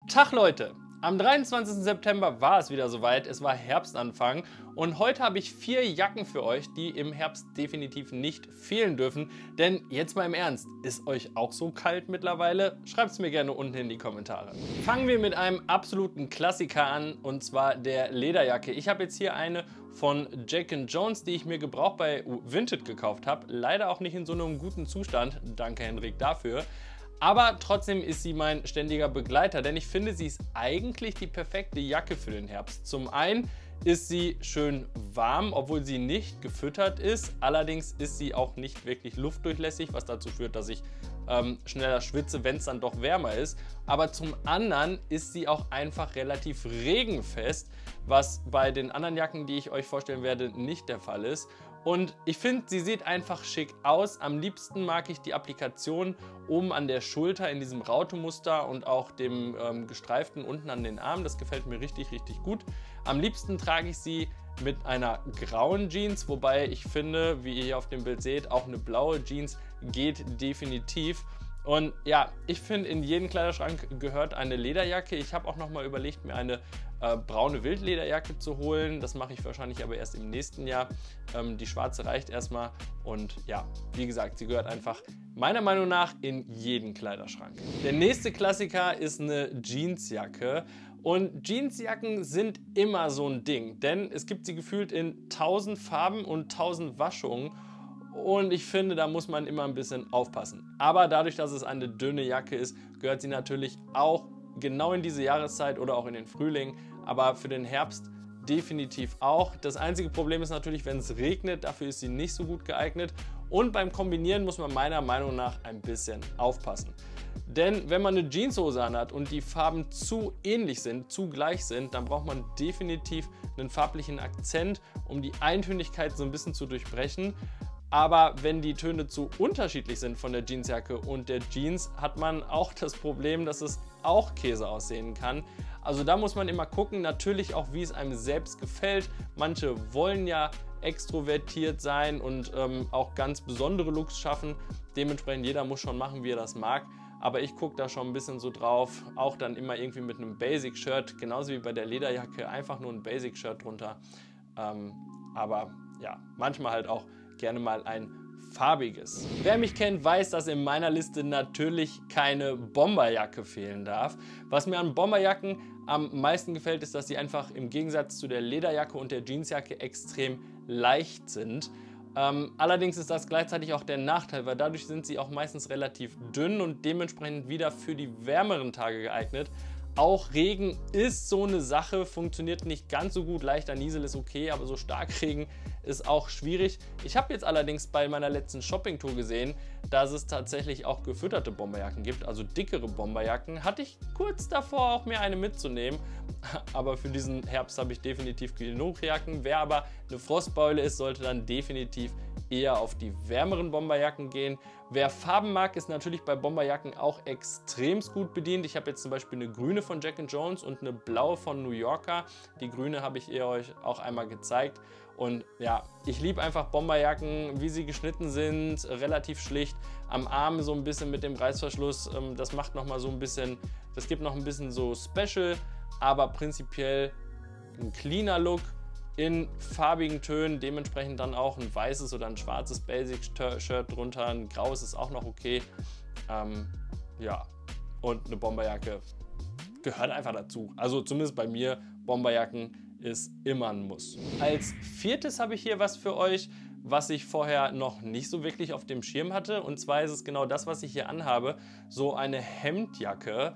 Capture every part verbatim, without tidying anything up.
Tag Leute! Am dreiundzwanzigsten September war es wieder soweit, es war Herbstanfang und heute habe ich vier Jacken für euch, die im Herbst definitiv nicht fehlen dürfen. Denn jetzt mal im Ernst, ist euch auch so kalt mittlerweile? Schreibt es mir gerne unten in die Kommentare. Fangen wir mit einem absoluten Klassiker an und zwar der Lederjacke. Ich habe jetzt hier eine von Jack and Jones, die ich mir gebraucht bei Vinted gekauft habe. Leider auch nicht in so einem guten Zustand, danke Henrik dafür. Aber trotzdem ist sie mein ständiger Begleiter, denn ich finde, sie ist eigentlich die perfekte Jacke für den Herbst. Zum einen ist sie schön warm, obwohl sie nicht gefüttert ist. Allerdings ist sie auch nicht wirklich luftdurchlässig, was dazu führt, dass ich ähm, schneller schwitze, wenn es dann doch wärmer ist. Aber zum anderen ist sie auch einfach relativ regenfest, was bei den anderen Jacken, die ich euch vorstellen werde, nicht der Fall ist. Und ich finde, sie sieht einfach schick aus. Am liebsten mag ich die Applikation oben an der Schulter in diesem Rautemuster und auch dem ähm, gestreiften unten an den Armen. Das gefällt mir richtig, richtig gut. Am liebsten trage ich sie mit einer grauen Jeans, wobei ich finde, wie ihr hier auf dem Bild seht, auch eine blaue Jeans geht definitiv. Und ja, ich finde, in jeden Kleiderschrank gehört eine Lederjacke. Ich habe auch noch mal überlegt, mir eine äh, braune Wildlederjacke zu holen. Das mache ich wahrscheinlich aber erst im nächsten Jahr. Ähm, die schwarze reicht erstmal. Und ja, wie gesagt, sie gehört einfach meiner Meinung nach in jeden Kleiderschrank. Der nächste Klassiker ist eine Jeansjacke. Und Jeansjacken sind immer so ein Ding, denn es gibt sie gefühlt in tausend Farben und tausend Waschungen. Und ich finde, da muss man immer ein bisschen aufpassen. Aber dadurch, dass es eine dünne Jacke ist, gehört sie natürlich auch genau in diese Jahreszeit oder auch in den Frühling. Aber für den Herbst definitiv auch. Das einzige Problem ist natürlich, wenn es regnet, dafür ist sie nicht so gut geeignet. Und beim Kombinieren muss man meiner Meinung nach ein bisschen aufpassen. Denn wenn man eine Jeanshose anhat und die Farben zu ähnlich sind, zu gleich sind, dann braucht man definitiv einen farblichen Akzent, um die Eintönigkeit so ein bisschen zu durchbrechen. Aber wenn die Töne zu unterschiedlich sind von der Jeansjacke und der Jeans, hat man auch das Problem, dass es auch Käse aussehen kann. Also da muss man immer gucken, natürlich auch, wie es einem selbst gefällt. Manche wollen ja extrovertiert sein und ähm, auch ganz besondere Looks schaffen. Dementsprechend jeder muss schon machen, wie er das mag. Aber ich gucke da schon ein bisschen so drauf, auch dann immer irgendwie mit einem Basic-Shirt, genauso wie bei der Lederjacke, einfach nur ein Basic-Shirt drunter. Ähm, aber ja, manchmal halt auch gerne mal ein farbiges. Wer mich kennt, weiß, dass in meiner Liste natürlich keine Bomberjacke fehlen darf. Was mir an Bomberjacken am meisten gefällt, ist, dass sie einfach im Gegensatz zu der Lederjacke und der Jeansjacke extrem leicht sind. Ähm, allerdings ist das gleichzeitig auch der Nachteil, weil dadurch sind sie auch meistens relativ dünn und dementsprechend wieder für die wärmeren Tage geeignet. Auch Regen ist so eine Sache, funktioniert nicht ganz so gut. Leichter Niesel ist okay, aber so Starkregen ist auch schwierig. Ich habe jetzt allerdings bei meiner letzten Shoppingtour gesehen, dass es tatsächlich auch gefütterte Bomberjacken gibt, also dickere Bomberjacken. Hatte ich kurz davor auch mir eine mitzunehmen, aber für diesen Herbst habe ich definitiv genug Jacken. Wer aber eine Frostbeule ist, sollte dann definitiv eher auf die wärmeren Bomberjacken gehen. Wer Farben mag, ist natürlich bei Bomberjacken auch extremst gut bedient. Ich habe jetzt zum Beispiel eine grüne von Jack and Jones und eine blaue von New Yorker. Die grüne habe ich ihr euch auch einmal gezeigt. Und ja, ich liebe einfach Bomberjacken, wie sie geschnitten sind, relativ schlicht. Am Arm so ein bisschen mit dem Reißverschluss, das macht nochmal so ein bisschen, das gibt noch ein bisschen so Special, aber prinzipiell ein cleaner Look in farbigen Tönen, dementsprechend dann auch ein weißes oder ein schwarzes Basic-Shirt drunter, ein graues ist auch noch okay. Ähm, ja, und eine Bomberjacke gehört einfach dazu. Also zumindest bei mir, Bomberjacken ist immer ein Muss. Als viertes habe ich hier was für euch, was ich vorher noch nicht so wirklich auf dem Schirm hatte. Und zwar ist es genau das, was ich hier anhabe, so eine Hemdjacke.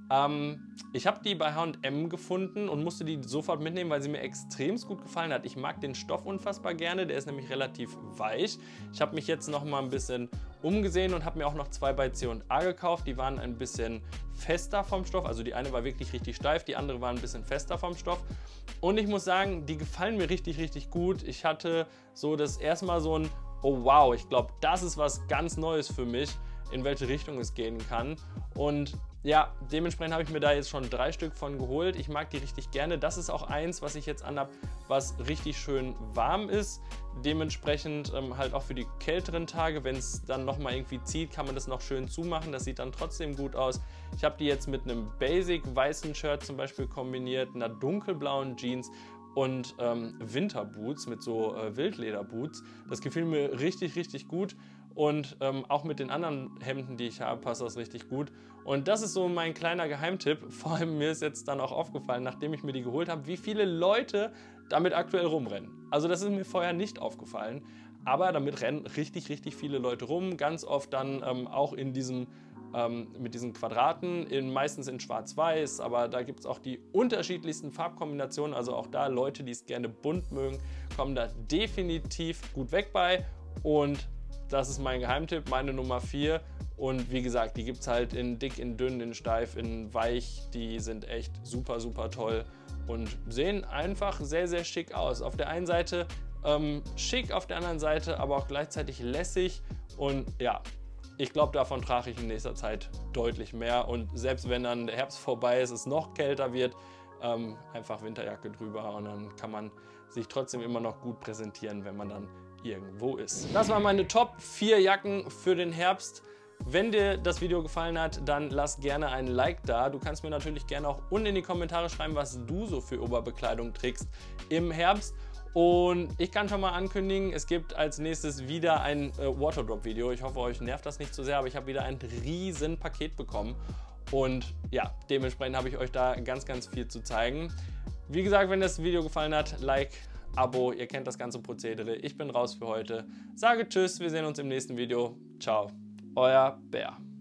Ähm, ich habe die bei H und M gefunden und musste die sofort mitnehmen, weil sie mir extrem gut gefallen hat. Ich mag den Stoff unfassbar gerne, der ist nämlich relativ weich. Ich habe mich jetzt noch mal ein bisschen umgesehen und habe mir auch noch zwei bei C und A gekauft. Die waren ein bisschen fester vom Stoff, also die eine war wirklich richtig steif, die andere war ein bisschen fester vom Stoff. Und ich muss sagen, die gefallen mir richtig, richtig gut. Ich hatte so das erste Mal so ein, oh wow, ich glaube, das ist was ganz Neues für mich, in welche Richtung es gehen kann. Und ja, dementsprechend habe ich mir da jetzt schon drei Stück von geholt. Ich mag die richtig gerne. Das ist auch eins, was ich jetzt anhab, was richtig schön warm ist. Dementsprechend ähm, halt auch für die kälteren Tage, wenn es dann nochmal irgendwie zieht, kann man das noch schön zumachen. Das sieht dann trotzdem gut aus. Ich habe die jetzt mit einem basic weißen Shirt zum Beispiel kombiniert, einer dunkelblauen Jeans und ähm, Winterboots mit so äh, Wildlederboots. Das gefiel mir richtig, richtig gut. Und ähm, auch mit den anderen Hemden, die ich habe, passt das richtig gut. Und das ist so mein kleiner Geheimtipp. Vor allem mir ist jetzt dann auch aufgefallen, nachdem ich mir die geholt habe, wie viele Leute damit aktuell rumrennen. Also das ist mir vorher nicht aufgefallen. Aber damit rennen richtig, richtig viele Leute rum. Ganz oft dann ähm, auch in diesem, ähm, mit diesen Quadraten, in, meistens in schwarz-weiß. Aber da gibt es auch die unterschiedlichsten Farbkombinationen. Also auch da Leute, die es gerne bunt mögen, kommen da definitiv gut weg bei. Und das ist mein Geheimtipp, meine Nummer vier. Und wie gesagt, die gibt es halt in dick, in dünn, in steif, in weich. Die sind echt super, super toll und sehen einfach sehr, sehr schick aus. Auf der einen Seite ähm, schick, auf der anderen Seite aber auch gleichzeitig lässig. Und ja, ich glaube, davon trage ich in nächster Zeit deutlich mehr. Und selbst wenn dann der Herbst vorbei ist, es noch kälter wird, ähm, einfach Winterjacke drüber und dann kann man sich trotzdem immer noch gut präsentieren, wenn man dann irgendwo ist. Das waren meine Top vier Jacken für den Herbst. Wenn dir das Video gefallen hat, dann lass gerne ein Like da. Du kannst mir natürlich gerne auch unten in die Kommentare schreiben, was du so für Oberbekleidung trägst im Herbst. Und ich kann schon mal ankündigen, es gibt als nächstes wieder ein äh, Waterdrop-Video. Ich hoffe, euch nervt das nicht zu sehr, aber ich habe wieder ein riesen Paket bekommen. Und ja, dementsprechend habe ich euch da ganz, ganz viel zu zeigen. Wie gesagt, wenn das Video gefallen hat, Like, Abo, ihr kennt das ganze Prozedere. Ich bin raus für heute. Sage Tschüss, wir sehen uns im nächsten Video. Ciao, euer Bär.